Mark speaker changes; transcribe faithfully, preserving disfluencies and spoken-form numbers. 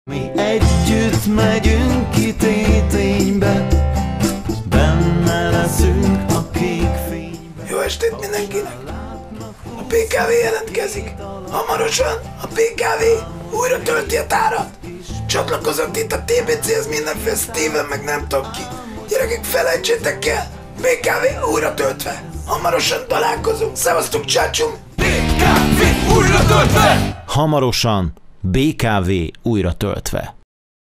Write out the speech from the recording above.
Speaker 1: Mi együtt megyünk ki téténybe, benne leszünk a kék fénybe.
Speaker 2: Jó estét mindenkinek! A pé ká vé jelentkezik. Hamarosan a pé ká vé újra tölti a tárat. Csatlakozott itt a té bé céhez mindenféle Steven, meg nem tudom ki. Gyerekek, felejtsétek el! pé ká vé újra töltve. Hamarosan találkozunk. Szevasztok, csácsum!
Speaker 3: pé ká vé újra töltve!
Speaker 4: Hamarosan bé ká vé újra töltve.